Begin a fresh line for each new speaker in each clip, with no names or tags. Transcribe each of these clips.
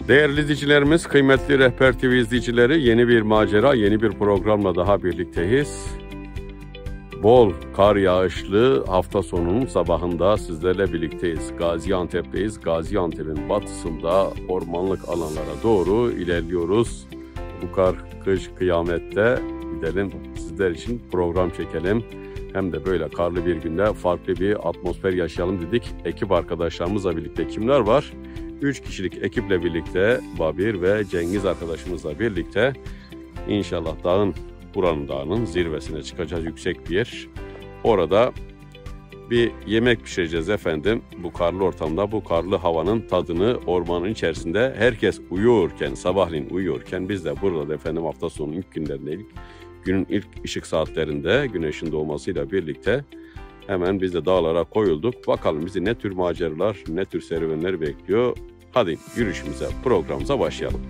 Değerli izleyicilerimiz, kıymetli Rehber TV izleyicileri, yeni bir macera, yeni bir programla daha birlikteyiz. Bol kar yağışlı hafta sonunun sabahında sizlerle birlikteyiz. Gaziantep'teyiz. Gaziantep'in batısında ormanlık alanlara doğru ilerliyoruz. Bu kar, kış, kıyamette gidelim sizler için program çekelim. Hem de böyle karlı bir günde farklı bir atmosfer yaşayalım dedik. Ekip arkadaşlarımızla birlikte kimler var? 3 kişilik ekiple birlikte Babir ve Cengiz arkadaşımızla birlikte inşallah buranın dağının zirvesine çıkacağız, yüksek bir yer. Orada bir yemek pişireceğiz efendim. Bu karlı ortamda, bu karlı havanın tadını ormanın içerisinde herkes uyuyorken, sabahleyin uyuyorken biz de burada efendim hafta sonu ilk günlerinde, günün ilk ışık saatlerinde güneşin doğmasıyla birlikte hemen biz de dağlara koyulduk. Bakalım bizi ne tür maceralar, ne tür serüvenler bekliyor. Hadi yürüyüşümüze, programımıza başlayalım.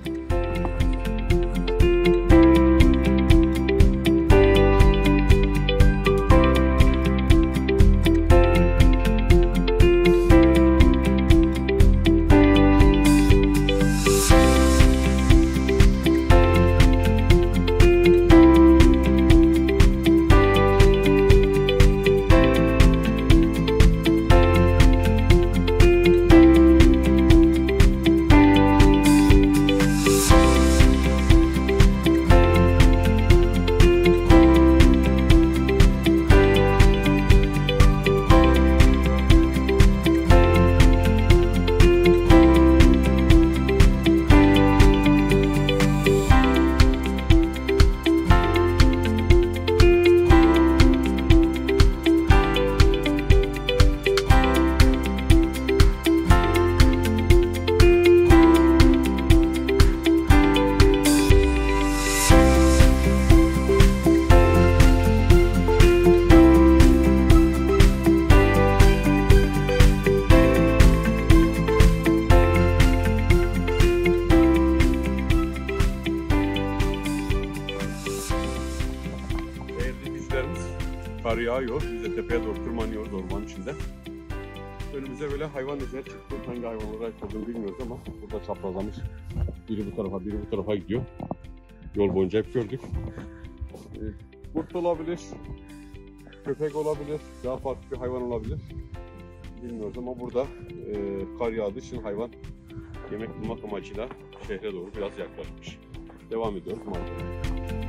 Kar yağıyor, biz de tepeye doğru tırmanıyoruz ormanın içinde. Önümüze böyle hayvan izleri çıktı. Hangi hayvanlara ait olduğunu bilmiyoruz ama burada çaprazlamış. Biri bu tarafa, biri bu tarafa gidiyor. Yol boyunca hep gördük. Kurt olabilir, köpek olabilir, daha farklı bir hayvan olabilir. Bilmiyoruz ama burada kar yağdığı için hayvan yemek bulmak amacıyla şehre doğru biraz yaklaşmış. Devam ediyoruz manzaraya.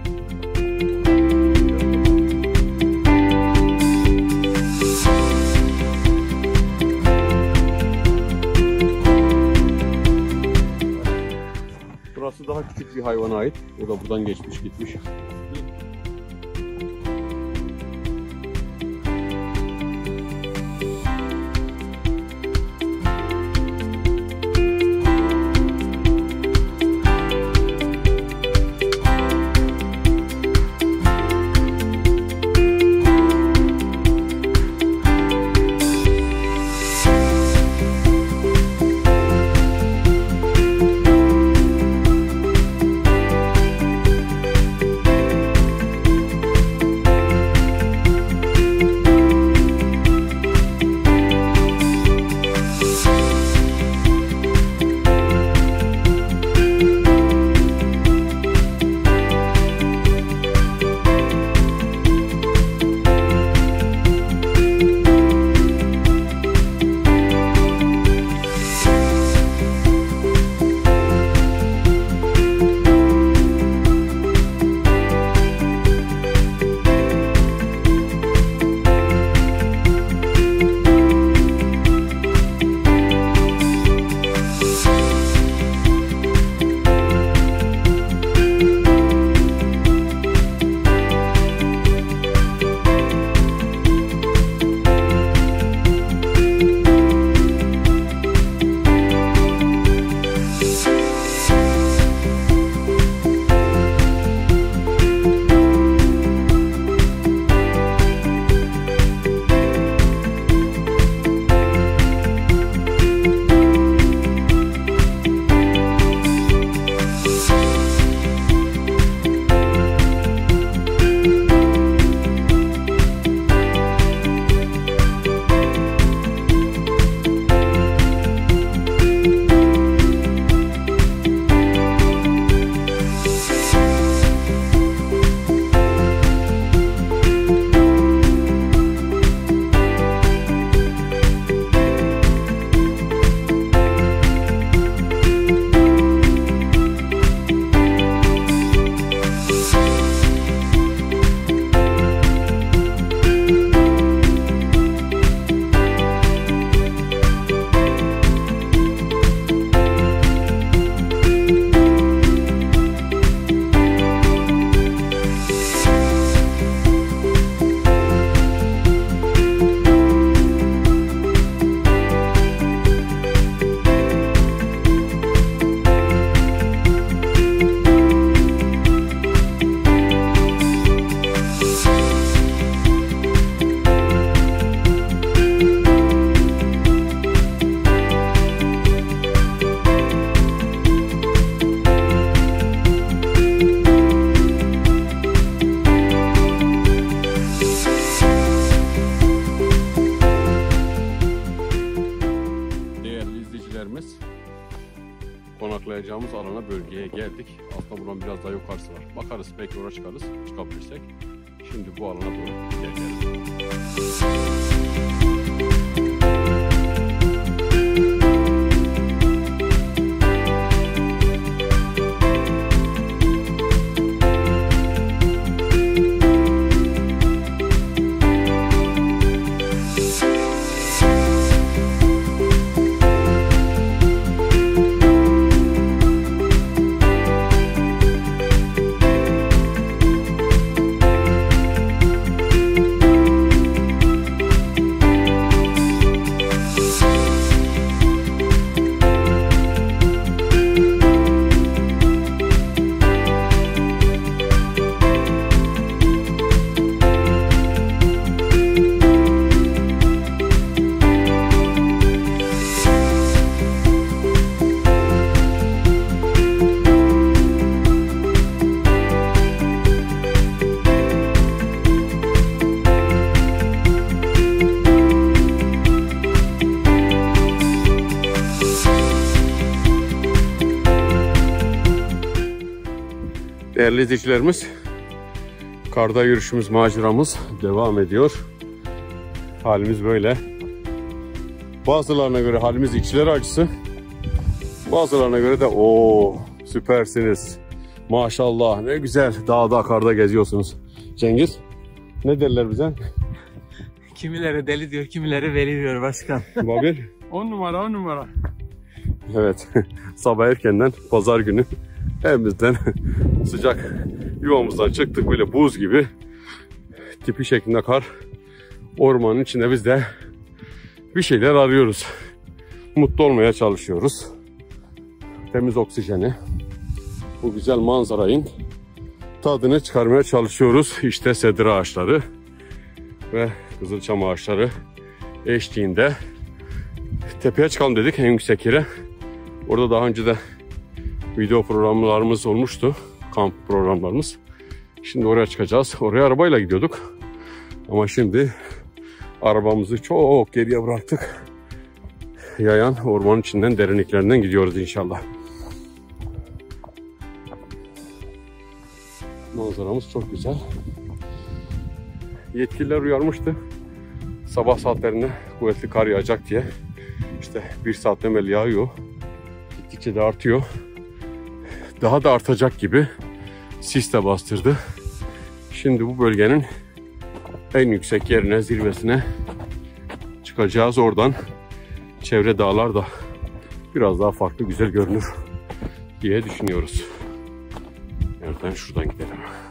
Burası daha küçük bir hayvana ait. O da buradan geçmiş gitmiş. konaklayacağımız alana, bölgeye geldik. Aslında buradan biraz daha yukarısı var. Bakarız, belki oraya çıkarız, çıkabilirsek. Şimdi bu alana doğru ilerleyelim. Değerli izleyicilerimiz, karda yürüyüşümüz, maceramız devam ediyor. Halimiz böyle. Bazılarına göre halimiz içler acısı. Bazılarına göre de o süpersiniz. Maşallah ne güzel dağda karda geziyorsunuz. Cengiz, ne derler bize?
Kimileri deli diyor, kimileri veli diyor başkan.
Babir?
10 numara, 10 numara.
Evet, sabah erkenden pazar günü evimizden sıcak yuvamızdan çıktık, böyle buz gibi tipi şeklinde kar. Ormanın içinde biz de bir şeyler arıyoruz. Mutlu olmaya çalışıyoruz. Temiz oksijeni, bu güzel manzaranın tadını çıkarmaya çalışıyoruz. İşte sedir ağaçları ve kızılçam ağaçları eşliğinde tepeye çıkalım dedik, en yüksek yere. Orada daha önce de video programlarımız olmuştu, kamp programlarımız. Şimdi oraya çıkacağız. Oraya arabayla gidiyorduk. Ama şimdi arabamızı çok geriye bıraktık. Yayan ormanın içinden, derinliklerinden gidiyoruz inşallah. Manzaramız çok güzel. Yetkililer uyarmıştı. Sabah saatlerinde kuvvetli kar yağacak diye. İşte 1 saat temel yağıyor. Gittikçe de artıyor. Daha da artacak gibi sis de bastırdı. Şimdi bu bölgenin en yüksek yerine, zirvesine çıkacağız. Oradan çevre dağlar da biraz daha farklı, güzel görünür diye düşünüyoruz. Nereden? Şuradan gidelim.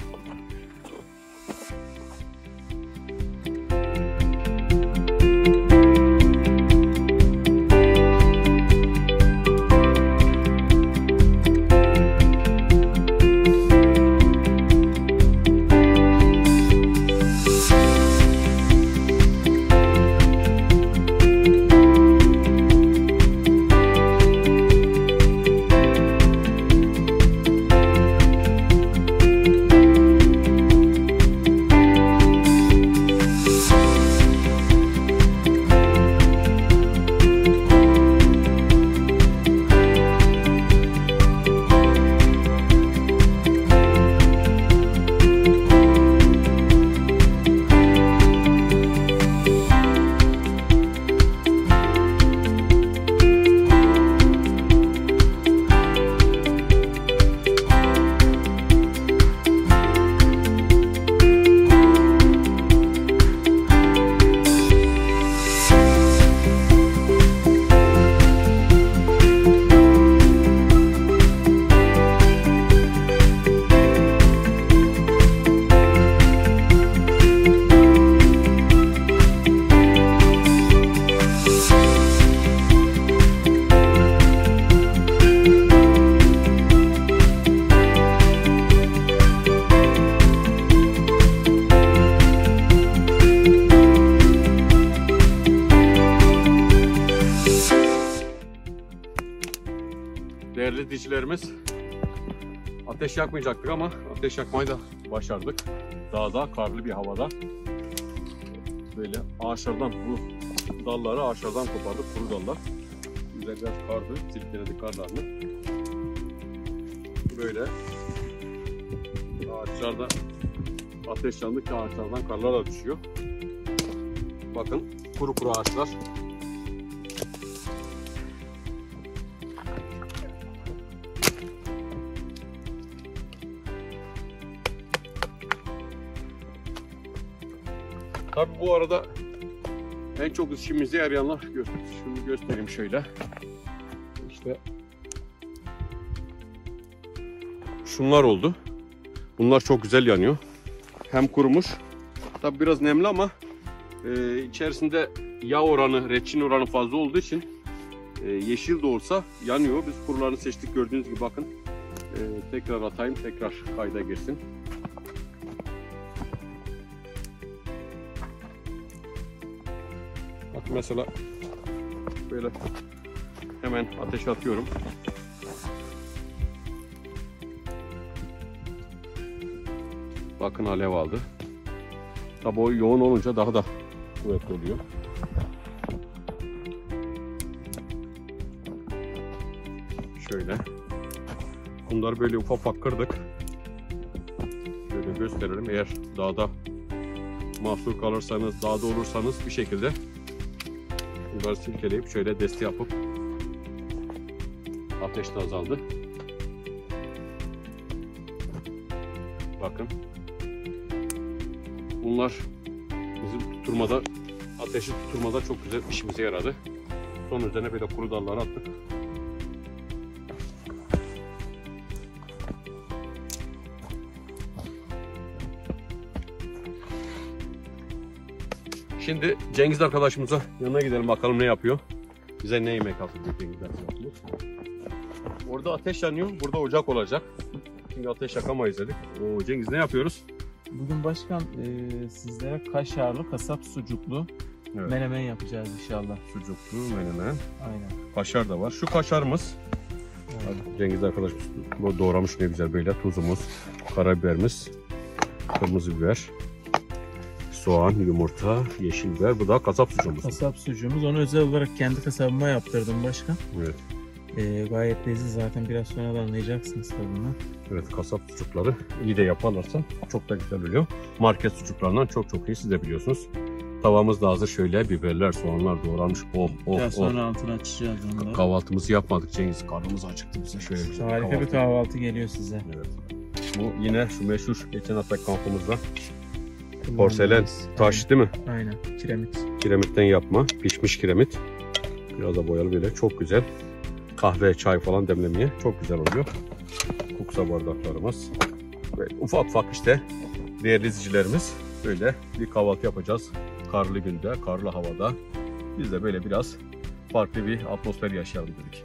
Değerli izleyicilerimiz, ateş yakmayacaktık ama ateş yakmayı da başardık. Dağda, karlı bir havada. Böyle ağaçlardan, bu dalları ağaçlardan kopardık, kuru dallar. Güzel biraz kardı, silkeledi karlarını. böyle ağaçlarda ateş yandıkça ağaçlardan karlar da düşüyor. Bakın kuru kuru ağaçlar. Tabi bu arada en çok işimize yarayanlar, şunu göstereyim şöyle. İşte şunlar oldu. Bunlar çok güzel yanıyor. Hem kurumuş. Tabi biraz nemli ama içerisinde yağ oranı, reçin oranı fazla olduğu için yeşil de olsa yanıyor. Biz kurularını seçtik, gördüğünüz gibi bakın. Tekrar atayım, tekrar kayda girsin. Bak mesela böyle hemen ateşe atıyorum. Bakın alev aldı. Tabi o yoğun olunca daha da kuvvetli oluyor. Şöyle. Bunları böyle ufak ufak kırdık. Şöyle gösterelim. Eğer dağda mahsur kalırsanız, dağda olursanız bir şekilde bunları silkeleyip şöyle deste yapıp ateş de azaldı. Bakın. Bunlar bizim tutturmada, ateşi tutturmada çok güzel işimize yaradı. Son üzerine böyle kuru dalları attık. Şimdi Cengiz arkadaşımıza yanına gidelim bakalım ne yapıyor. Bize ne yemek hazırlıyor Cengiz arkadaşımız. Orada ateş yanıyor, burada ocak olacak. Şimdi ateş yakamayız dedik. Cengiz ne yapıyoruz?
Bugün başkan sizlere kaşarlı, kasap sucuklu menemen yapacağız inşallah.
Sucuklu menemen.
Aynen.
Kaşar da var. Şu kaşarımız. Evet. Cengiz arkadaşımız doğramış ne güzel böyle. Tuzumuz, karabiberimiz, kırmızı biber, soğan, yumurta, yeşil biber. Bu da kasap sucuğumuz.
Kasap sucuğumuz. Onu özel olarak kendi kasabıma yaptırdım başkan.
Evet.
Gayet leziz, zaten biraz sonra da anlayacaksınız tadını.
Evet, kasap sucukları iyi de yaparlarsa çok da güzel oluyor. Market sucuklarından çok iyi, siz de biliyorsunuz. Tavamız da hazır, şöyle biberler, soğanlar doğranmış.
Biraz sonra altını açacağız onu da.
Kahvaltımızı yapmadık Cengiz, karnımız acıktı bize, şöyle güzel
harika bir kahvaltı geliyor size.
Evet. Bu yine şu meşhur geçen hafta kampımızda porselen taş değil mi?
Aynen, kiremit.
Kiremitten yapma, pişmiş kiremit. Biraz da boyalı böyle, çok güzel. Kahve, çay falan demlemeye çok güzel oluyor. Kuksa bardaklarımız. Böyle ufak ufak işte değerli izleyicilerimiz, böyle bir kahvaltı yapacağız. Karlı günde, karlı havada. Biz de böyle biraz farklı bir atmosfer yaşayalım dedik.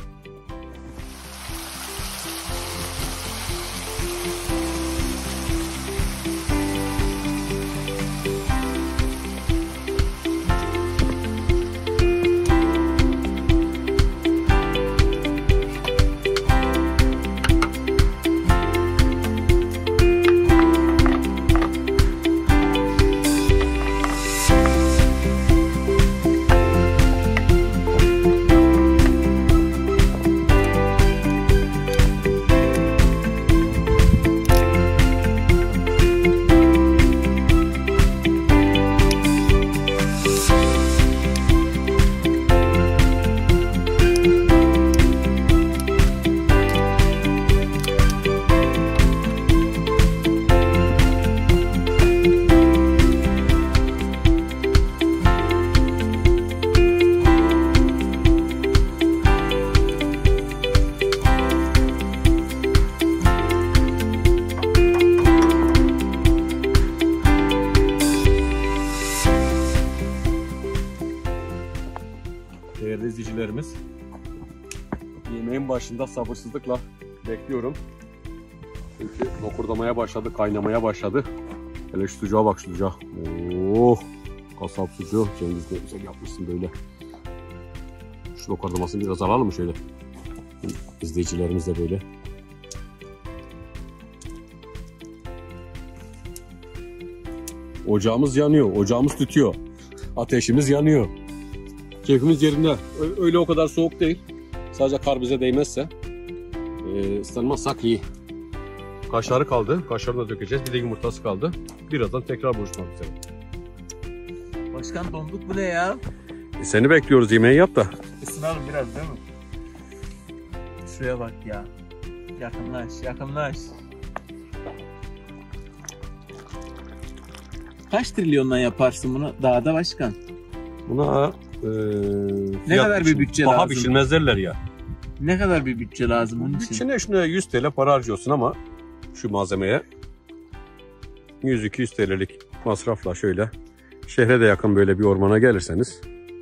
Değerli izleyicilerimiz, yemeğin başında sabırsızlıkla bekliyorum. Çünkü dokurdamaya başladı, kaynamaya başladı. Hele şu sucuğa bak, şu sucuğa. Oh, kasap sucuğu. Cengiz de güzel yapmışsın böyle. Şu dokurdamasını biraz alalım mı şöyle? İzleyicilerimiz de böyle. Ocağımız yanıyor, ocağımız tütüyor. Ateşimiz yanıyor. Keyfimiz yerinde. Öyle o kadar soğuk değil. Sadece kar bize değmezse ıslanmazsak iyi. Kaşarı kaldı. Kaşarını da dökeceğiz. Bir de yumurtası kaldı. Birazdan tekrar buluşmak üzere.
Başkan donduk bu ne ya?
Seni bekliyoruz, yemeği yap da.
Isınalım biraz değil mi? Şuraya bak ya. Yakınlaş, yakınlaş. Kaç trilyondan yaparsın bunu dağda başkan?
Buna
ne kadar bir bütçe
paha
lazım?
biçilmez derler ya.
Ne kadar bir bütçe lazım bunun için?
Bütçene şuna 100 TL para harcıyorsun ama şu malzemeye 100-200 TL'lik masrafla şöyle şehre de yakın böyle bir ormana gelirseniz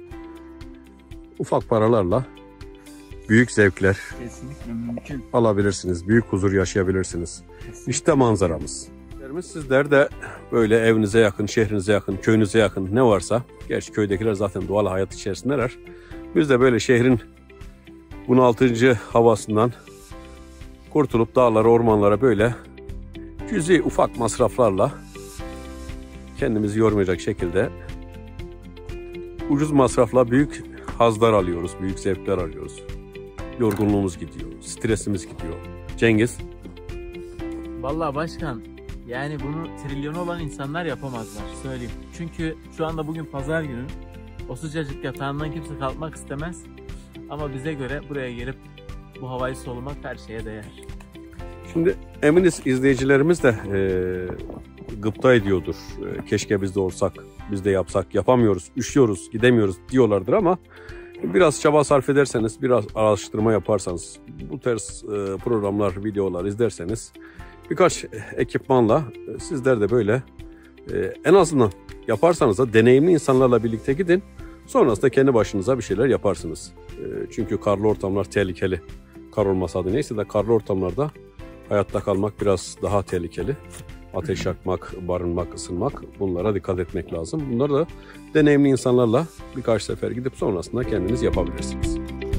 ufak paralarla büyük zevkler
Kesinlikle mümkün.
alabilirsiniz. Büyük huzur yaşayabilirsiniz. İşte manzaramız. Sizler de böyle evinize yakın, şehrinize yakın, köyünüze yakın ne varsa, gerçi köydekiler zaten doğal hayat içerisindeler. Biz de böyle şehrin bunaltıcı havasından kurtulup dağlara, ormanlara böyle cüzi ufak masraflarla kendimizi yormayacak şekilde ucuz masrafla büyük hazlar alıyoruz, büyük zevkler alıyoruz. Yorgunluğumuz gidiyor, stresimiz gidiyor. Cengiz?
Vallahi başkan, yani bunu trilyonu olan insanlar yapamazlar, söyleyeyim. Çünkü şu anda bugün pazar günü, o sıcacık yatağından kimse kalkmak istemez. Ama bize göre buraya gelip bu havayı solumak her şeye değer.
Şimdi eminiz izleyicilerimiz de gıpta ediyordur. Keşke biz de olsak, biz de yapsak, yapamıyoruz, üşüyoruz, gidemiyoruz diyorlardır ama biraz çaba sarf ederseniz, biraz araştırma yaparsanız, bu tarz programlar, videolar izlerseniz birkaç ekipmanla sizler de böyle en azından yaparsanız da deneyimli insanlarla birlikte gidin. Sonrasında kendi başınıza bir şeyler yaparsınız. Çünkü karlı ortamlar tehlikeli. Kar olmasa adı neyse de karlı ortamlarda hayatta kalmak biraz daha tehlikeli. Ateş yakmak, barınmak, ısınmak, bunlara dikkat etmek lazım. Bunları da deneyimli insanlarla birkaç sefer gidip sonrasında kendiniz yapabilirsiniz.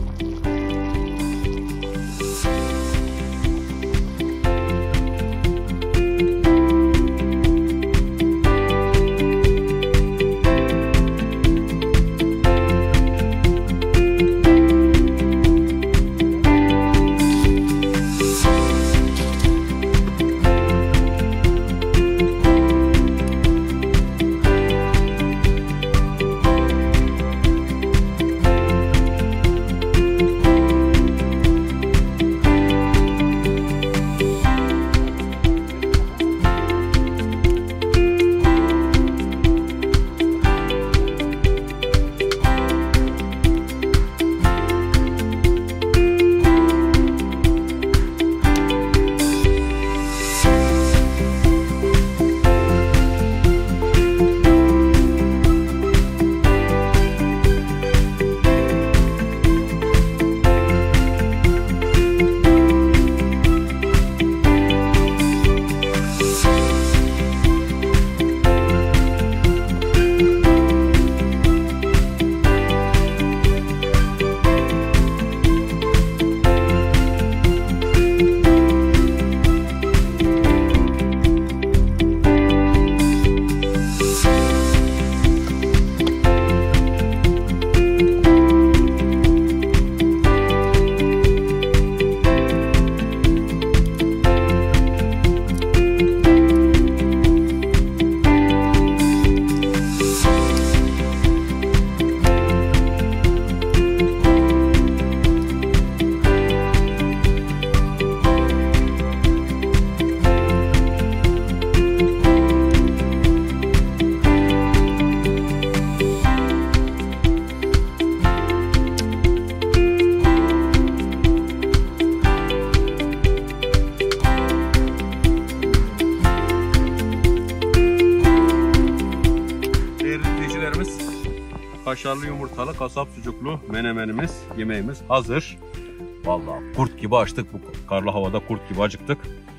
Kaşarlı yumurtalı kasap sucuklu menemenimiz, yemeğimiz hazır. Vallahi kurt gibi açtık, bu karlı havada kurt gibi acıktık.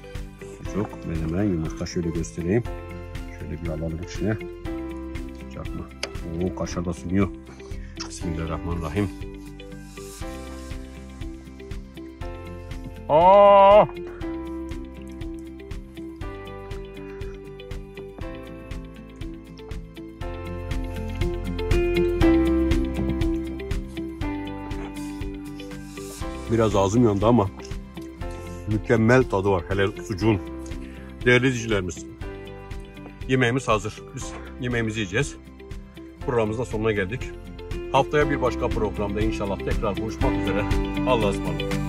Sucuk, menemen, yumurta şöyle göstereyim. Şöyle bir alalım içine. Sıcak mı? Oo, kaşar da sünüyor. Bismillahirrahmanirrahim. Aa! Biraz ağzım yandı ama mükemmel tadı var. Hele sucuğun. Değerli izleyicilerimiz, yemeğimiz hazır. Biz yemeğimizi yiyeceğiz. Programımızın sonuna geldik. Haftaya bir başka programda inşallah tekrar buluşmak üzere. Allah'a ısmarladık.